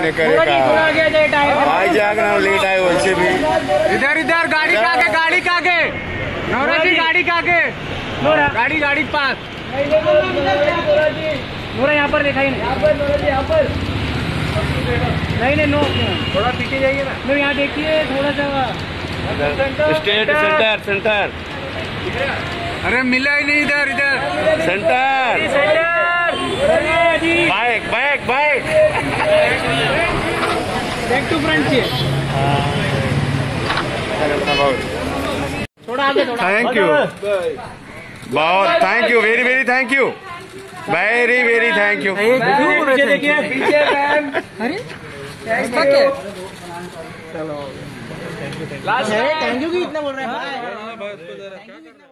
करेगा भाई जागना लेट आए वैसे भी। इधर इधर गाड़ी का आगे, गाड़ी का आगे नौरा जी, गाड़ी का आगे गाड़ी, गाड़ी पास नौरा यहाँ पर देखा ही नहीं, यहाँ पर नहीं नो थोड़ा पीछे जाइए ना, नो यहाँ देखिए थोड़ा सा स्टेट सेंटर सेंटर। अरे मिला ही नहीं, इधर इधर centre bike bike bike back to front चाहिए, थोड़ा आगे थोड़ा। थैंक यू बहुत, thank you very very thank you, very very thank you. चलो थैंक यू की इतना बोल रहे हैं।